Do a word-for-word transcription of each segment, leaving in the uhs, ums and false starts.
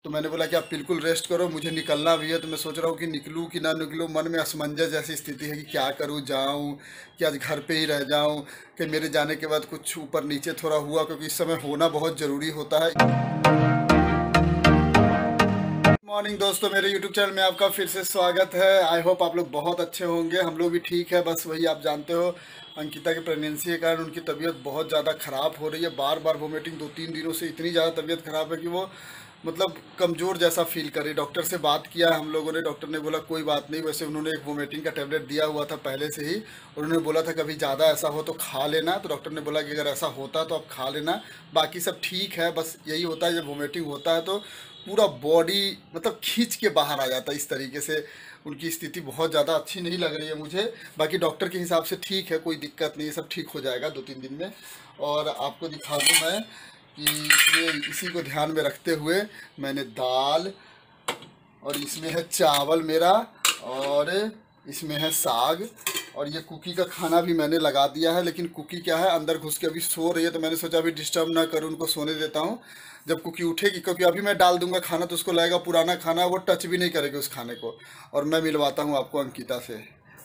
तो मैंने बोला कि आप बिल्कुल रेस्ट करो, मुझे निकलना भी है। तो मैं सोच रहा हूँ कि निकलूँ कि ना निकलूँ। मन में असमंजस जैसी स्थिति है कि क्या करूँ, जाऊँ कि आज घर पे ही रह जाऊँ, कि मेरे जाने के बाद कुछ ऊपर नीचे थोड़ा हुआ, क्योंकि इस समय होना बहुत ज़रूरी होता है। मॉर्निंग दोस्तों, मेरे यूट्यूब चैनल में आपका फिर से स्वागत है। आई होप आप लोग बहुत अच्छे होंगे। हम लोग भी ठीक है। बस वही आप जानते हो, अंकिता की प्रेगनेंसी के कारण उनकी तबीयत बहुत ज़्यादा ख़राब हो रही है। बार बार वोमिटिंग, दो तीन दिनों से इतनी ज़्यादा तबीयत ख़राब है कि वो मतलब कमज़ोर जैसा फील कर रही। डॉक्टर से बात किया हम लोगों ने, डॉक्टर ने बोला कोई बात नहीं। वैसे उन्होंने एक वोमिटिंग का टैबलेट दिया हुआ था पहले से ही, उन्होंने बोला था कभी ज़्यादा ऐसा हो तो खा लेना। तो डॉक्टर ने बोला कि अगर ऐसा होता तो आप खा लेना, बाकी सब ठीक है। बस यही होता है जब वोमिटिंग होता है तो पूरा बॉडी मतलब खींच के बाहर आ जाता है। इस तरीके से उनकी स्थिति बहुत ज़्यादा अच्छी नहीं लग रही है मुझे। बाकी डॉक्टर के हिसाब से ठीक है, कोई दिक्कत नहीं है, सब ठीक हो जाएगा दो तीन दिन में। और आपको दिखा दूँ मैं कि इसमें इसी को ध्यान में रखते हुए मैंने दाल, और इसमें है चावल मेरा, और इसमें है साग, और ये कुकी का खाना भी मैंने लगा दिया है। लेकिन कुकी क्या है, अंदर घुस के अभी सो रही है, तो मैंने सोचा अभी डिस्टर्ब ना करूँ, उनको सोने देता हूँ। जब कुकी उठेगी, क्योंकि अभी मैं डाल दूंगा खाना तो उसको लगेगा पुराना खाना, वो टच भी नहीं करेगी उस खाने को। और मैं मिलवाता हूँ आपको अंकिता से।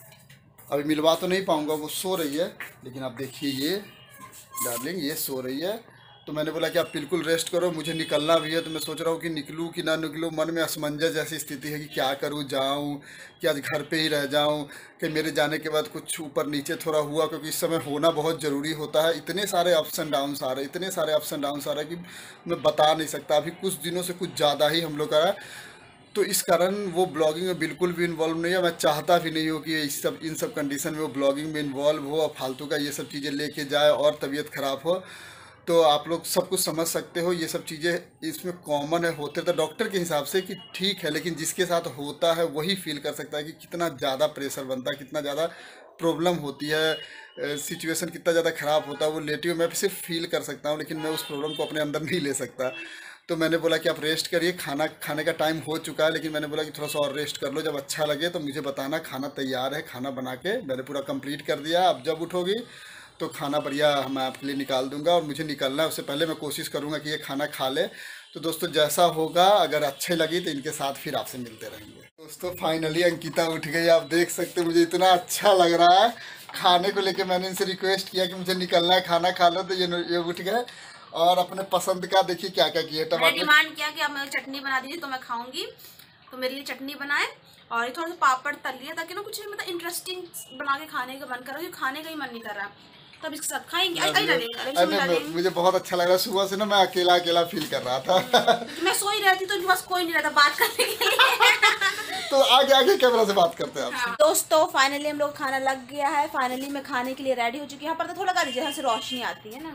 अभी मिलवा तो नहीं पाऊँगा, वो सो रही है। लेकिन आप देखिए, ये डार्लिंग ये सो रही है। तो मैंने बोला कि आप बिल्कुल रेस्ट करो, मुझे निकलना भी है। तो मैं सोच रहा हूँ कि निकलूँ कि ना निकलूँ। मन में असमंजस जैसी स्थिति है कि क्या करूँ, जाऊँ कि आज घर पे ही रह जाऊँ, कि मेरे जाने के बाद कुछ ऊपर नीचे थोड़ा हुआ, क्योंकि इस समय होना बहुत ज़रूरी होता है। इतने सारे अप्स एंड डाउन्स आ रहे इतने सारे अप्स एंड डाउन्स आ रहे हैं कि मैं बता नहीं सकता। अभी कुछ दिनों से कुछ ज़्यादा ही हम लोग का, तो इस कारण वो ब्लॉगिंग में बिल्कुल भी इन्वॉल्व नहीं है। मैं चाहता भी नहीं हूँ कि इस सब इन सब कंडीशन में वो ब्लॉगिंग में इन्वॉल्व हो और फालतू का ये सब चीज़ें लेके जाए और तबीयत ख़राब हो। तो आप लोग सब कुछ समझ सकते हो, ये सब चीज़ें इसमें कॉमन है, होते तो डॉक्टर के हिसाब से कि ठीक है, लेकिन जिसके साथ होता है वही फील कर सकता है कि कितना ज़्यादा प्रेशर बनता है, कितना ज़्यादा प्रॉब्लम होती है, सिचुएशन कितना ज़्यादा ख़राब होता है। वो लेटिव मैं सिर्फ फील कर सकता हूँ, लेकिन मैं उस प्रॉब्लम को अपने अंदर नहीं ले सकता। तो मैंने बोला कि आप रेस्ट करिए, खाना खाने का टाइम हो चुका है, लेकिन मैंने बोला कि थोड़ा सा और रेस्ट कर लो, जब अच्छा लगे तो मुझे बताना। खाना तैयार है, खाना बना के मैंने पूरा कंप्लीट कर दिया। अब जब उठोगी तो खाना बढ़िया मैं आपके लिए निकाल दूंगा, और मुझे निकलना है उससे पहले मैं कोशिश करूंगा कि ये खाना खा ले। तो दोस्तों जैसा होगा, अगर अच्छे लगी तो इनके साथ फिर आपसे मिलते रहेंगे। दोस्तों फाइनली अंकिता उठ गई, आप देख सकते हैं। मुझे इतना अच्छा लग रहा है खाने को लेके। मैंने इनसे रिक्वेस्ट किया कि मुझे निकलना है, खाना खा लो, तो ये ये उठ गए। और अपने पसंद का देखिए क्या क्या किया। टमाटर डिमांड किया कि आप मेरे चटनी बना दीजिए तो मैं खाऊंगी, तो मेरे लिए चटनी बनाए और थोड़ा सा पापड़ तल लिया, ताकि ना कुछ मतलब इंटरेस्टिंग बना के खाने का मन कर रहा है, खाने का ही मन नहीं कर रहा। तो अब इसके साथ खाएंगे। अरे मुझे बहुत अच्छा लग रहा है। सुबह से ना मैं अकेला अकेला फील कर रहा था। मैं सोई रहती तो बस कोई नहीं रहता बात करने के लिए। तो आगे आगे कैमरा से बात करते हैं आपसे। हाँ। दोस्तों फाइनली हम लोग खाना लग गया है। फाइनली मैं खाने के लिए रेडी हो चुकी हूँ। यहाँ पर तो थोड़ा कर दीजिए, यहाँ से रोशनी आती है ना।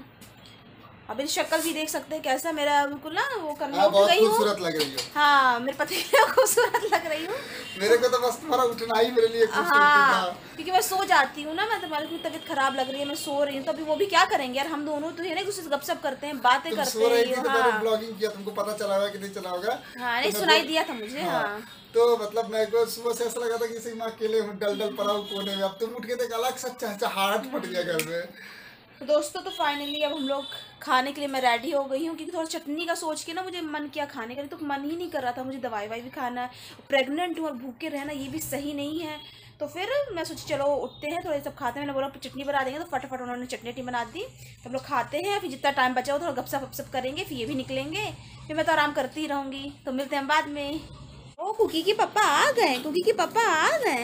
अब इस शक्ल भी देख सकते हैं कैसा मेरा बिल्कुल ना वो करना। हाँ, बहुत खूबसूरत लग रही हो। हाँ मेरे पति खूबसूरत लग रही हूँ। मेरे को तो बस तुम्हारा उठना ही मेरे लिए खूबसूरत हाँ, था। क्योंकि मैं सो जाती हूँ ना, मैं तुम्हारी तबीयत खराब लग रही है, मैं सो रही हूँ, तो अभी वो भी क्या करेंगे यार, हम दोनों तो है ना, दूसरे से गपशप करते हैं, बातें करते सो रही हैं। थी तो मैंने ब्लॉगिंग किया, तुमको पता चला होगा कि नहीं चला होगा। हाँ नहीं सुनाई दिया था मुझे। हाँ तो मतलब मैं को सुबह से ऐसा लगा था कि मैं अकेले हूँ, डल डल पड़ा हूँ कोने में। अब तुम उठ के तो अलग सा चहचहाहट पड़ गया घर में। तो दोस्तों तो फाइनली अब हम लोग खाने के लिए मैं रेडी हो गई हूँ, क्योंकि थोड़ा चटनी का सोच के ना मुझे मन किया खाने का, तो मन ही नहीं कर रहा था। मुझे दवाई वाई भी खाना है, प्रेग्नेंट हूँ और भूखे रहना ये भी सही नहीं है। तो फिर मैं सोची चलो उठते हैं, थोड़ा सब खाते हैं। मैंने बोला चटनी बना देंगे, तो फटाफट उन्होंने चटनी बना दी। तो हम लोग खाते हैं, फिर जितना टाइम बचा हो थोड़ा गपशप वपशप करेंगे, फिर ये भी निकलेंगे, फिर मैं तो आराम करती ही रहूँगी। तो मिलते हैं बाद में। ओ कुकी के पापा आ गए, कुकी के पापा आ गए।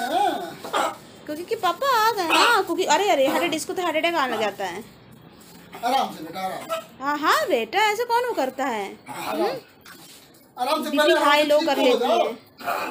हाँ कुकी के पापा आ गए। हाँ कुकी, अरे अरे हार्ट डिस्क तो हार्ट अटैक आने लग जाता है। आराम से बेटा, आराम। हाँ हाँ बेटा, ऐसा कौन वो करता है। आराम, आराम से बीपी हाई लो कर लेती है।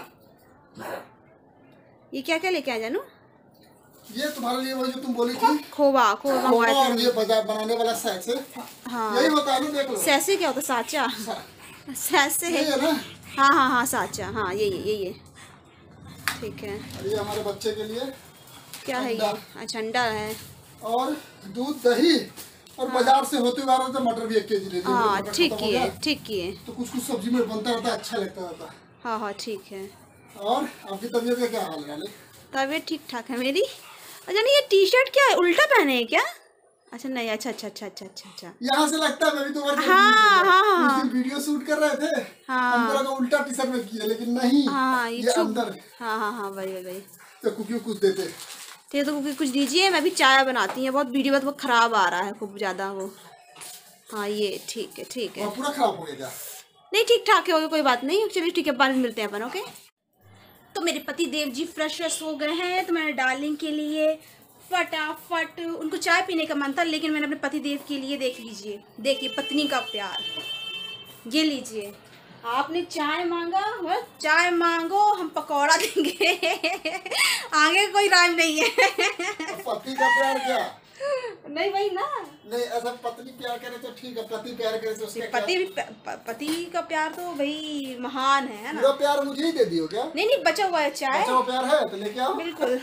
ये क्या क्या लेके आए जानू? ये तुम्हारे लिए वो जो तुम बोली थी, खोवा खोवा मंगवाया था। और ये बाजार बनाने वाला सैसे। हाँ यही होता है ना, देख लो। सैसे क्या होता है? साचा सैसे है ना। हाँ हाँ हाँ साचा, हाँ यही है यही है। ठीक है। ये हमारे बच्चे के लिए क्या है ये? अच्छा अंडा है और दूध दही, और हाँ। बाजार से होते हुए आ रहे थे मटर भी एक के जी ले लिया। हाँ ठीक किए ठीक किए। तो कुछ कुछ सब्जी में बनता रहता है, अच्छा लगता रहता। हाँ हाँ ठीक है। और आपकी तबीयत का क्या हाल है? तबीयत ठीक ठाक है मेरी। अच्छा नहीं, ये टी शर्ट क्या है, उल्टा पहने है क्या? अच्छा नहीं, अच्छा अच्छा अच्छा अच्छा अच्छा अच्छा यहाँ से लगता है मैं भी तुम्हारी हाँ हाँ हाँ वीडियो शूट कर रहे थे, हाँ हम लोग उल्टा टी शर्ट में किए, लेकिन नहीं हाँ ये ये छुप अंदर हाँ हाँ हाँ वही वही वही तो कुकियों कुछ देते। ठीक है, तो कुछ कुछ दीजिए, मैं भी चाय बनाती हूँ। बहुत वीडियो बहुत ख़राब आ रहा है खूब ज़्यादा वो। हाँ ये ठीक है ठीक है, और पूरा खराब हो गया क्या? नहीं ठीक ठाक है, होगा कोई बात नहीं। चलिए ठीक है, बाद में मिलते हैं अपन। ओके, तो मेरे पति देव जी फ्रेश फ्रेश हो गए हैं, तो मैंने डार्लिंग के लिए फटाफट, उनको चाय पीने का मन था, लेकिन मैंने अपने पति देव के लिए, देख लीजिए, देखिए पत्नी का प्यार, ये लीजिए, आपने चाय मांगा, बस चाय मांगो हम पकौड़ा देंगे। आगे कोई राइम नहीं है। पति का प्यार क्या? नहीं वही ना, नहीं ऐसा पत्नी प्यार करे तो ठीक है, पति प्यार करे तो उसका पति भी प- पति का प्यार तो भाई महान है ना। पूरा प्यार मुझे ही दे दियो क्या? नहीं नहीं, बचा हुआ है चाय, बचा हुआ प्यार है तो लेके आओ। बिल्कुल।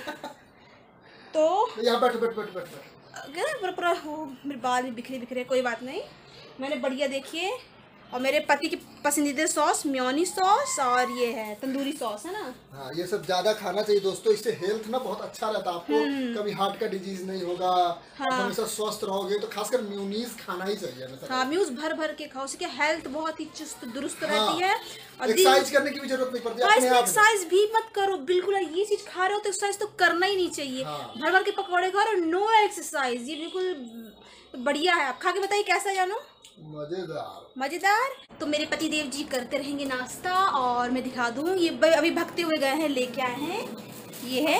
तो यहाँ बैठ बैठ बैठ बैठ बैठ। पूरा पूरा हो, मेरे बाल भी बिखरे बिखरे, कोई बात नहीं, मैंने बढ़िया, देखिए, और मेरे पति की पसंदीदा सॉस मेयोनी सॉस, और ये है तंदूरी सॉस, है ना। हाँ ये सब ज्यादा खाना चाहिए दोस्तों, इससे हेल्थ ना बहुत अच्छा रहता है, आपको कभी हार्ट का डिजीज नहीं होगा, हाँ। आप हमेशा स्वस्थ रहोगे, तो खासकर मेयोनीज खाना ही चाहिए हमेशा। हाँ म्यूज भर भर के खाओ, उससे हेल्थ बहुत ही चुस्त दुरुस्त हाँ। रहती है। और एक्सरसाइज करने की भी जरूरत नहीं पड़ती, अपने आप एक्सरसाइज भी मत करो बिल्कुल, ये चीज खा रहे हो तो एक्सरसाइज तो करना ही नहीं चाहिए। हाँ। भर भर के पकौड़े खा रहे हो, नो एक्सरसाइज, ये बिल्कुल बढ़िया है। आप खा के बताइए कैसा जानो, मजेदार मजेदार। तो मेरे पति देव जी करते रहेंगे नाश्ता, और मैं दिखा दूं, ये ब- अभी भगते हुए गए हैं, लेके आए हैं, ये है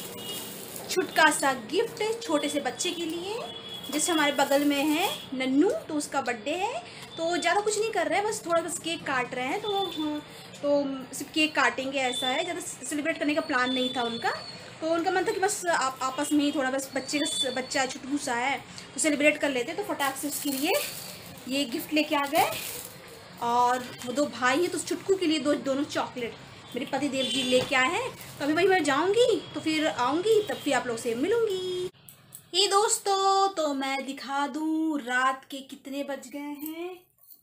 छुटका सा गिफ्ट छोटे से बच्चे के लिए, जिससे हमारे बगल में है नन्नू, तो उसका बर्थडे है, तो ज़्यादा कुछ नहीं कर रहे हैं, बस थोड़ा बस केक काट रहे हैं, तो तो सिर्फ केक काटेंगे, ऐसा है, ज़्यादा सेलिब्रेट करने का प्लान नहीं था उनका, तो उनका मन था कि बस आप आपस में ही थोड़ा, बस बच्चे का बच्चा छुटकू सा है तो सेलिब्रेट कर लेते, तो फटाक से उसके लिए ये गिफ्ट लेके आ गए। और वो दो भाई हैं, तो छुटकू के लिए दो दोनों चॉकलेट मेरे पति देव जी लेके आए हैं। तो अभी भाई मैं जाऊंगी, तो फिर आऊंगी, तब फिर आप लोग से मिलूंगी। ये दोस्तों, तो मैं दिखा दूं रात के कितने बज गए हैं,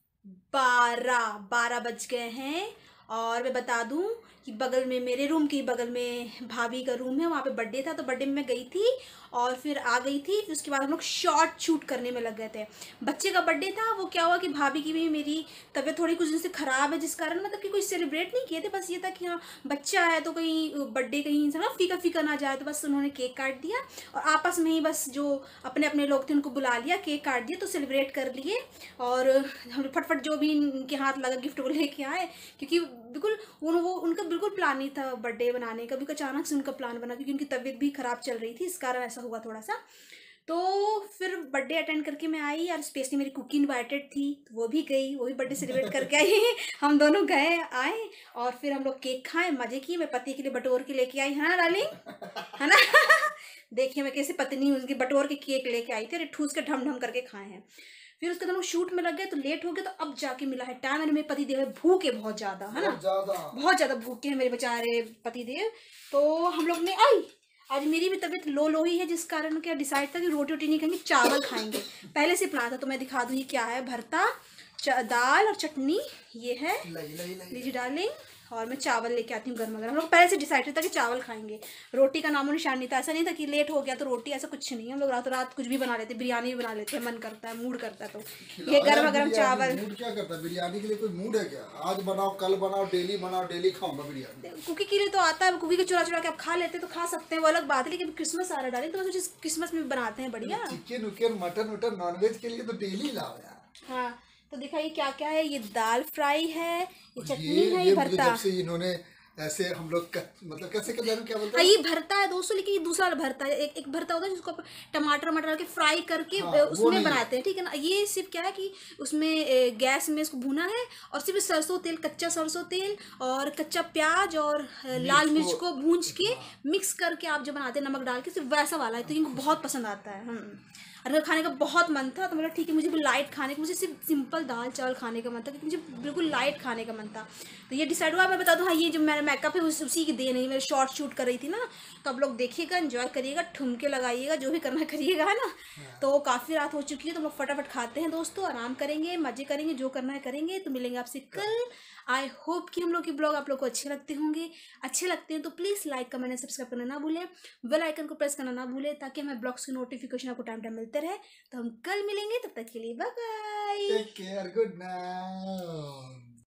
बारह बारह बज गए हैं। और मैं बता दूं कि बगल में, मेरे रूम के बगल में भाभी का रूम है, वहाँ पे बर्थडे था, तो बर्थडे में मैं गई थी और फिर आ गई थी। फिर उसके बाद हम लोग शॉर्ट शूट करने में लग गए थे। बच्चे का बर्थडे था, वो क्या हुआ कि भाभी की भी मेरी तबीयत थोड़ी कुछ दिन से ख़राब है, जिस कारण मतलब कि कोई सेलिब्रेट नहीं किए थे, बस ये था कि हाँ बच्चा है तो कहीं बर्थडे कहीं ना फीका फीका ना जाए, तो बस उन्होंने केक काट दिया और आपस में ही बस जो अपने अपने लोग थे उनको बुला लिया, केक काट दिया, तो सेलिब्रेट कर लिए। और हम फटफट जो भी इनके हाथ लगा गिफ्ट वो लेके आए, क्योंकि बिल्कुल उन वो उनका बिल्कुल प्लान नहीं था बर्थडे बनाने का, भी अचानक से उनका प्लान बना, क्योंकि उनकी तबीयत भी ख़राब चल रही थी, इस कारण ऐसा हुआ थोड़ा सा। तो फिर बर्थडे अटेंड करके मैं आई, और स्पेशली मेरी कुकी इनवाइटेड थी, तो वो भी गई, वो भी बर्थडे सेलिब्रेट करके आई। हम दोनों गए आए और फिर हम लोग केक खाए, मज़े किए। मैं पति के लिए बटोर के लेके आई, है ना डार्लिंग, है ना। देखिए मैं कैसे पत्नी उसकी बटोर के केक लेके आई थी, ठूस के ढम ढम करके खाए हैं। फिर उसके बाद हम शूट में लग गए, तो लेट हो गया, तो अब जाके मिला है टाइम। मेरे पति देव भूखे बहुत ज़्यादा, है ना, बहुत ज़्यादा भूखे हैं मेरे बेचारे पति देव। तो हम लोग ने आई, आज मेरी भी तबीयत लो लो ही है, जिस कारण क्या डिसाइड था कि रोटी रोटी नहीं खाएंगे, चावल खाएंगे, पहले से प्लान था। तो मैं दिखा दूँ ये क्या है, भरता, दाल और चटनी, ये है, लीजिए डार्लिंग, और मैं चावल लेके आती हूँ गर्मा गर्म। हम लोग पहले से डिसाइड था कि चावल खाएंगे, रोटी का नामो निशान नहीं था। ऐसा नहीं था कि लेट हो गया तो रोटी, ऐसा कुछ नहीं। हम लोग रात रात कुछ भी बना लेते, बिरयानी भी बना लेते हैं, मन करता है, मूड करता है, तो ये गर्मा गर्म चावल। मूड क्या करता है बिरयानी के लिए? कोई मूड है क्या? आज बनाओ, कल बनाओ, डेली बनाओ, डेली खाऊंगा बिरयानी। कुकी के लिए तो आता है, कुकी को चुरा चुरा के आप खा लेते तो खा सकते हैं, वो अलग बात है, लेकिन क्रिसमस आ रहा डाली, तो मुझे क्रिसमस में बनाते हैं बढ़िया। चिकन उकन मटन उटन नॉनवेज के लिए तो डेली लाओ यार। हाँ तो दिखाइए क्या क्या है, ये दाल फ्राई है, ये चटनी है, ये ये भरता। जब से इन्होंने ऐसे हम लोग मतलब कैसे क्या क्या बोलते हैं, ये भरता है दोस्तों, लेकिन ये दूसरा भरता है। एक एक भरता होता है जिसको टमाटर मटर के फ्राई करके हाँ, उसमें बनाते हैं, ठीक है ना। ये सिर्फ क्या है कि उसमें गैस में इसको भुना है, और सिर्फ सरसों तेल, कच्चा सरसों तेल और कच्चा प्याज और लाल मिर्च को भूंज के मिक्स करके आप जो बनाते हैं नमक डाल के, सिर्फ वैसा वाला है। तो इनको बहुत पसंद आता है। हम और खाने का बहुत मन था, तो मतलब ठीक है, मुझे भी लाइट खाने का, मुझे सिर्फ सिंपल दाल चावल खाने का मन था, क्योंकि मुझे बिल्कुल लाइट खाने का मन था। तो ये डिसाइड हुआ। मैं बता दूँ, हाँ ये जो मेरा मेकअप है उस, उसी की देन है। मैं शॉर्ट शूट कर रही थी ना, तो आप लोग देखिएगा, एंजॉय करिएगा, ठुमके लगाइएगा, जो भी करना करिएगा, है ना। तो काफ़ी रात हो चुकी है, तो हम लोग फटाफट खाते हैं दोस्तों, आराम करेंगे, मजे करेंगे, जो करना है करेंगे। तो मिलेंगे आपसे कल। आई होप कि हम लोग के ब्लॉग आप लोग को अच्छे लगते होंगे। अच्छे लगते हैं तो प्लीज़ लाइक कमेंट सब्सक्राइब करना ना भूलें, बेल आइकन को प्रेस करना ना भूलें, ताकि हमें ब्लॉग्स की नोटिफिकेशन आपको टाइम टाइम मिलती बेहतर है। तो हम कल मिलेंगे, तब तक के लिए bye bye. Take care, good night.